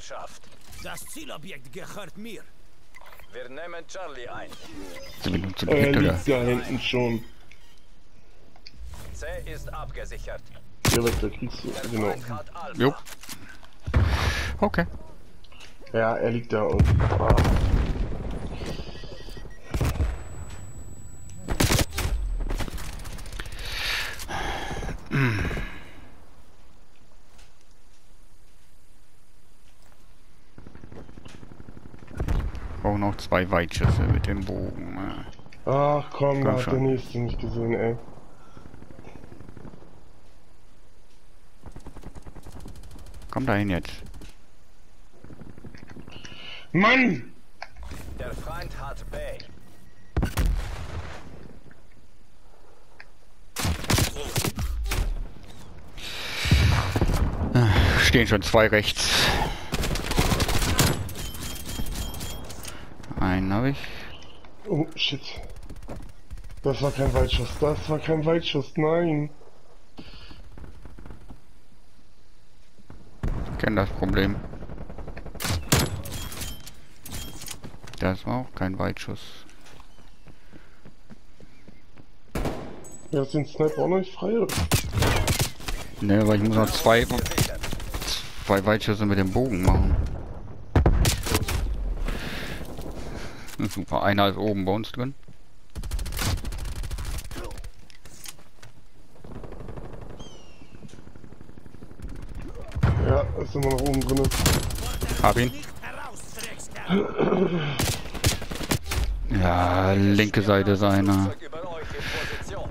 verschafft. Das Zielobjekt gehört mir. Wir nehmen Charlie ein. Er liegt da hinten schon. C ist abgesichert. Ja, weg, da kriegst du. Der Genau. Feind hat Alpha. Jo. Okay. Ja, er liegt da und. Ah. Auch noch 2 Weitschüsse mit dem Bogen. Ach komm, da hat schon. der nächste nicht gesehen, ey. Komm dahin jetzt. Mann! Der Feind hat B. Stehen schon 2 rechts. Einen habe ich. Oh, shit. Das war kein Weitschuss, das war kein Weitschuss, nein. Ich kenne das Problem. Das war auch kein Weitschuss. Ja, ist den Sniper auch noch nicht frei, oder? Ne, aber ich muss noch 2 Weitschüsse mit dem Bogen machen. Super, einer ist oben bei uns drin. Ja, ist immer noch oben drin. Hab ihn. Ja, linke Seite ist einer. Flugzeug über euch in Position.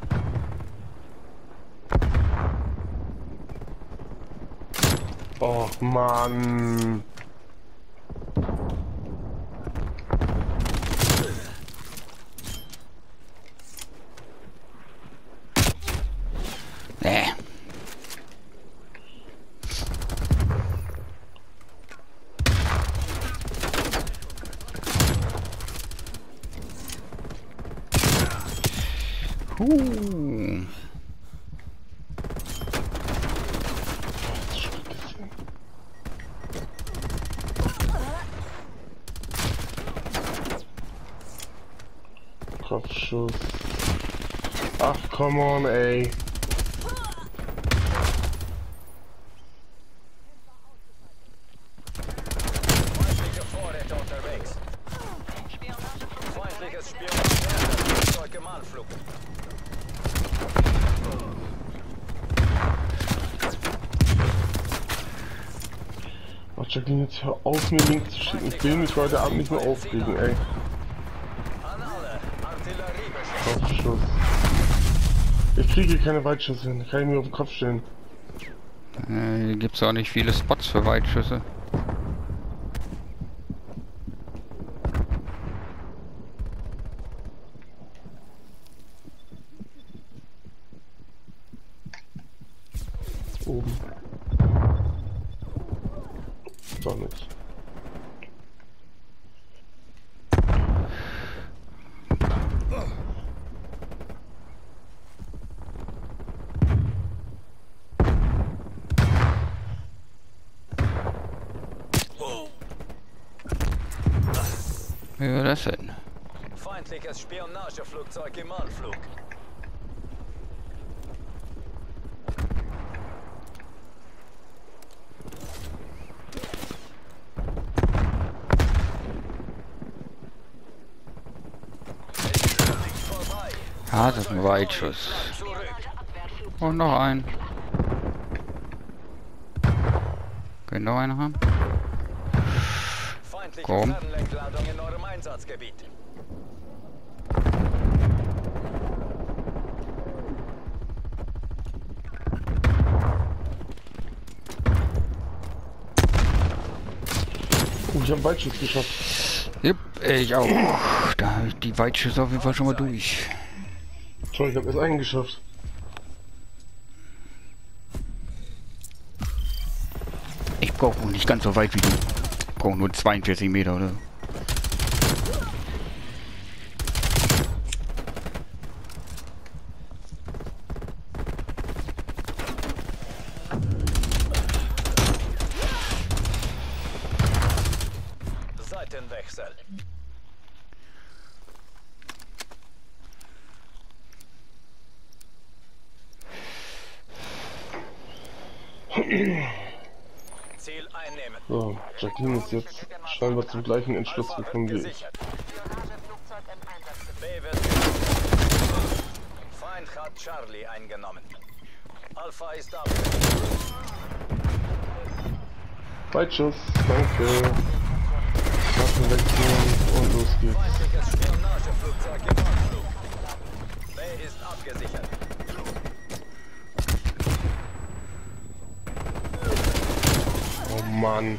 Oh Mann. Nee. Kopfschuss. Ach, come on, ey. Feindliche Vorräte unterwegs. Feindliches Flugzeug im Anflug. Oh, Jacqueline, jetzt hör auf, mir Link zu schicken. Ich will mich heute Abend nicht mehr aufregen, ey. An alle Artilleriebeschuss. Kopfschuss. Ich kriege keine Weitschüsse hin. Kann ich mir auf den Kopf stellen. Hier gibt es auch nicht viele Spots für Weitschüsse. Oben. Doch nicht. Wie war das denn? Feindliches Spionageflugzeug im Anflug. Vorbei. Ah, das ist ein Weitschuss. Zurück. Und noch ein. Können noch einen haben? Feindliche Komm. Fernlenkladung in eurem Einsatzgebiet. Oh, ich habe Weitschuss geschafft. Jupp, ich auch. Da habe ich die Weitschüsse auf jeden Fall schon mal durch. Toll, ich habe erst einen geschafft. Ich brauche nicht ganz so weit wie du. Ich brauche nur 42 Meter oder so. Wechsel. Ziel einnehmen. So, Jacqueline ist jetzt scheinbar zum gleichen Entschluss Alpha gekommen wird wie ich. gesichert. Spionageflugzeug im Einsatz. B wird Feind hat Charlie eingenommen. Alpha ist ab. Weitschuss, danke. Waffen wechseln und los geht's. Feindliches Spionageflugzeug im Anflug. B ist abgesichert. Oh Mann.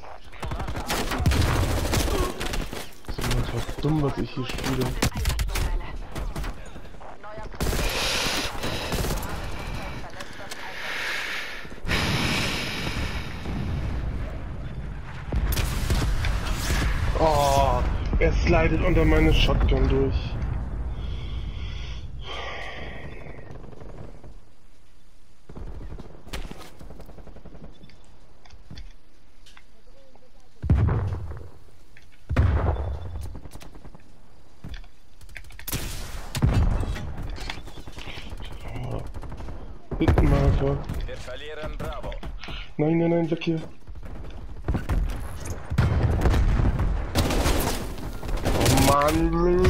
So einfach dumm, was ich hier spiele. Oh, er slidet unter meine Shotgun durch. Hittenmarker. Wir verlieren Bravo. Nein, nein, nein, weg hier. Oh Mann.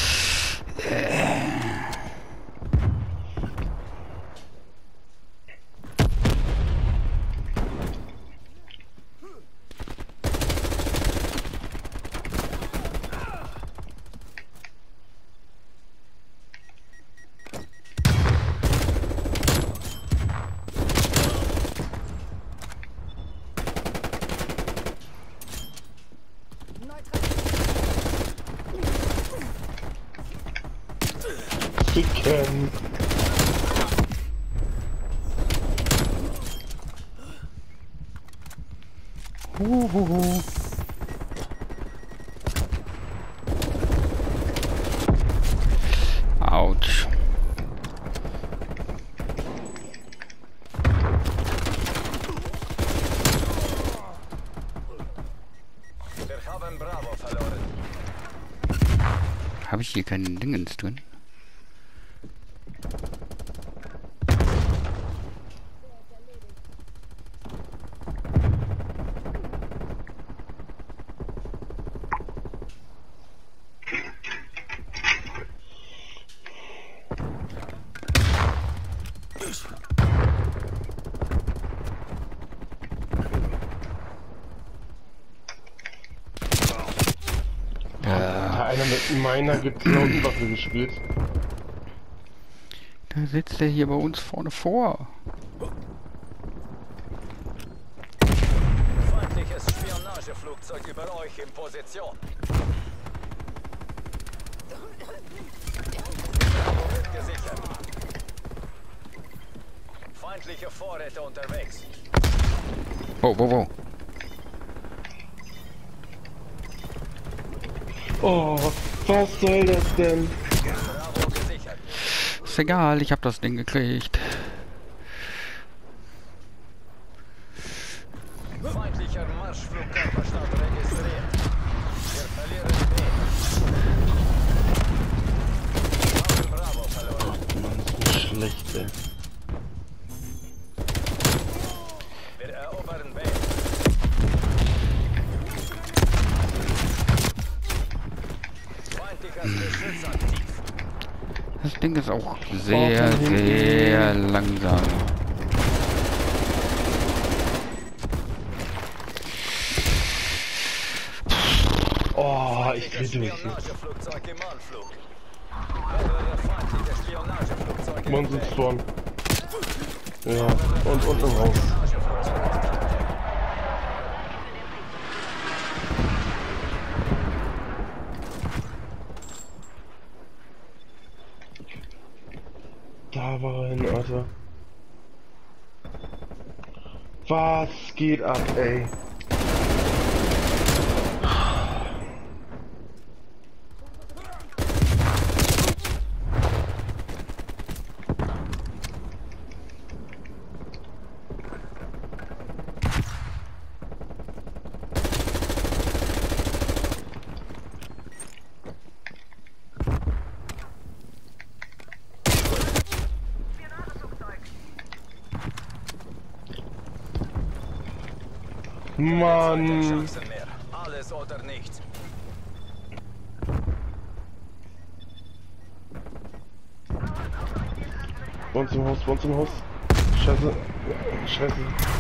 Ficken. Autsch. Wir haben Bravo verloren. Habe ich hier keinen Dingens drin? Hat einer mit meiner geklauten Waffe gespielt? Da sitzt er hier bei uns vorne vor. Feindliches Spionageflugzeug über euch in Position. Bravo wird gesichert. Feindliche Vorräte unterwegs. Wo? Oh, was soll das denn? Bravo gesichert. Ist egal, ich habe das Ding gekriegt. Feindlicher Marschflugkörperstand registriert. Wir verlieren B. Haben Bravo verloren. Mann, ist das schlecht, ey. Wir erobern B. Feindliches Geschütz aktiv. Das Ding ist auch sehr langsam. Oh, ich dreh durch. Spionageflugzeug im Anflug. Mehrere feindliche Spionageflugzeuge. Man sitzt vorn. Ja, und unten im Haus. Da war er hin, Alter. Was geht ab, ey? Mann. Chancen mehr. Alles oder nichts. Bei uns im Haus, bei uns im Haus. Scheiße. Scheiße.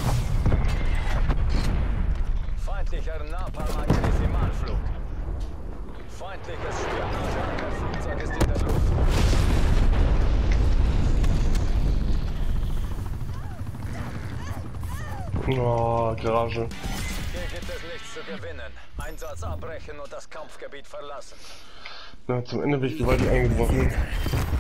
Feindlicher Napalm-Angriff im Anflug. Feindliches Spionageangriffsflugzeug ist in der Luft. Oh, Garage. Hier gibt es nichts zu gewinnen. Einsatz abbrechen und das Kampfgebiet verlassen. Na, zum Ende bin ich gewaltig eingebrochen.